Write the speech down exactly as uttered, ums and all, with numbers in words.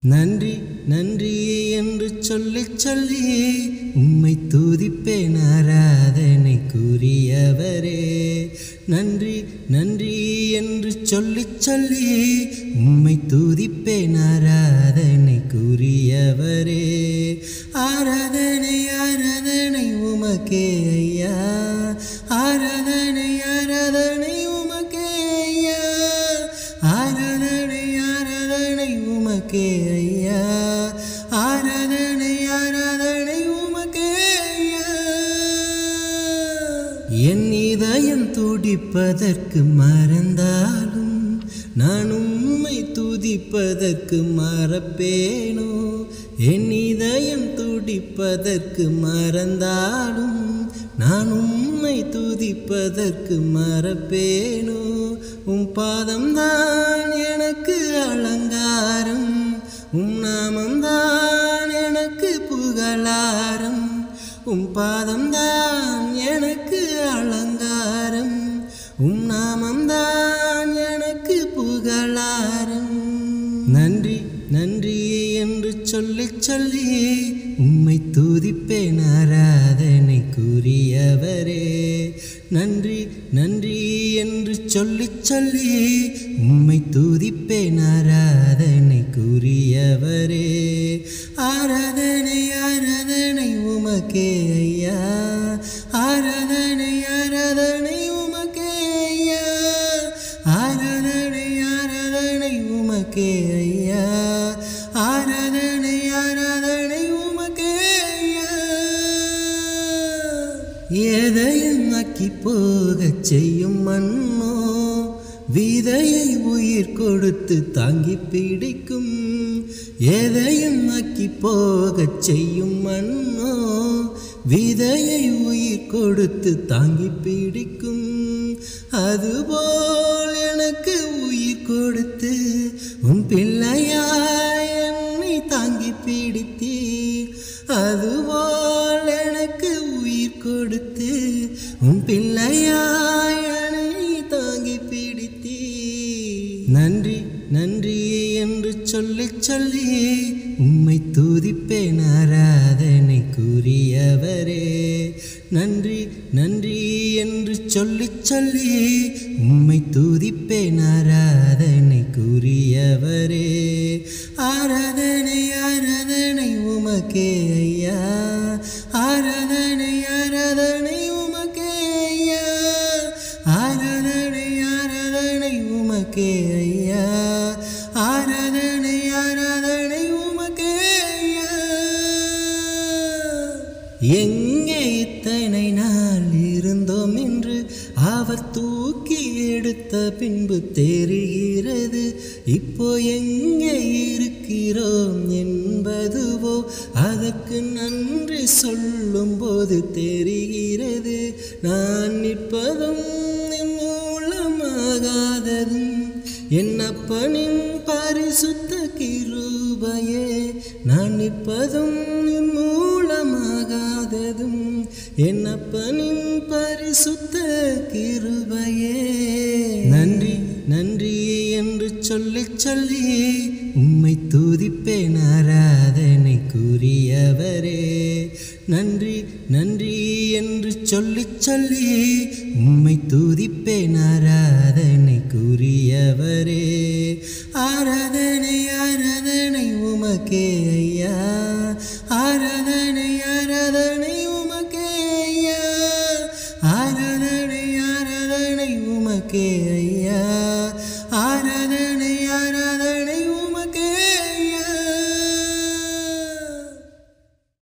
நன்றி நன்றி என்று சொல்லி சொல்லி உம்மை துதிப்பேன் ஆராதனைக்குரியவரே. நன்றி நன்றி என்று சொல்லி சொல்லி உம்மை துதிப்பேன் ஆராதனைக்குரியவரே. ஆராதனை ஆராதனை உமக்கே ஐயா, ஆராதனை ஆராதனை உமக்கே ஐயா, ஆராதனை ஆராதனை உமக்கே ஐயா, ஆராதனை ஆராதனை உமக்கே ஐயா. என் இதயம் துடிப்பதற்கு மறந்தாலும் நான் உம்மை துதிப்பதற்கு மறப்பேனோ. என் இதயம் துடிப்பதற்கு மறந்தாலும் நான் உம்மை துதிப்பதற்கு மறப்பேனோ. உம் பாதம்தான் எனக்கு அலங்காரம், உம் நாமம்தான் எனக்கு புகழாரம். உம் பாதம்தான் எனக்கு அலங்காரம், உம் நாமம்தான் எனக்கு புகழாரம். நன்றி நன்றி என்று சொல்லி சொல்லி உம்மை துதிப்பேன் ஆராதனைக்குரியவரே. நன்றி நன்றி என்று சொல்லி சொல்லி உம்மை துதிப்பேன் ஆராதனைக்குரியவரே. ஆராதனை ஆராதனை உமக்கே ஐயா, ஆராதனை ஆராதனை உமக்கே ஐயா, ஆராதனை ஆராதனை உமக்கே ஐயா, ஆராதனை ஆராதனை உமக்கே ஐயா. எதையும் ஆக்கி போகச் செய்யும் மண்ணோ விதையை உயிர் கொடுத்து தாங்கி பிடிக்கும். எதையும் ஆக்கி போகச் செய்யும் மண்ணோ விதையை உயிர் கொடுத்து தாங்கி பிடிக்கும். அதுபோல் எனக்கு உயிர் கொடுத்து உன் பிள்ளையாய் என்னை தாங்கி பிடித்தீர். அதுபோல் எனக்கு உயிர் கொடுத்து உன் பிள்ளையாய் என்னை தாங்கி பிடித்தீர். நன்றி நன்றி என்று சொல்லி சொல்லி உம்மை துதிப்பேன் ஆராதனைக்குரியவரே. நன்றி நன்றி என்று சொல்லி சொல்லி உம்மை துதிப்பேன் ஆராதனைக்குரியவரே. ஆராதனை ஆராதனை உமக்கே ஐயா, ஆராதனை ஆராதனை உமக்கே ஐயா, ஆராதனை ஆராதனை உமக்கே ஐயா, ஆராதனை ஆராதனை உமக்கே ஐயா. எங்கே இத்தனை நாள் இருந்தோம் என்று அவர் தூக்கி எடுத்த பின்பு தெரிகிறது. இப்போ எங்கே இருக்கிறோம் என்பதுவோ அதற்கு நன்றி சொல்லும் போது தெரிகிறது. நான் நிற்பதும் என் மூலமாகாததும் என் அப்பனின் பரிசுத்த கிருபையே. நான் நிற்பதும் என் மூலமாகாததும் என் அப்பனின் பரிசுத்த கிருபையே. நன்றி நன்றி என்று சொல்லி சொல்லி உம்மை துதிப்பேன் ஆராதனைக்குரியவரே. நன்றி நன்றி என்று சொல்லி சொல்லி உம்மை துதிப்பேன் ஆராதனைக்குரியவரே. ஆராதனை ஆராதனை உமக்கே ஐயா, ஆராதனை ஆராதனை உமக்கே ஐயா, ஆராதனை ஆராதனை உமக்கே ஐயா,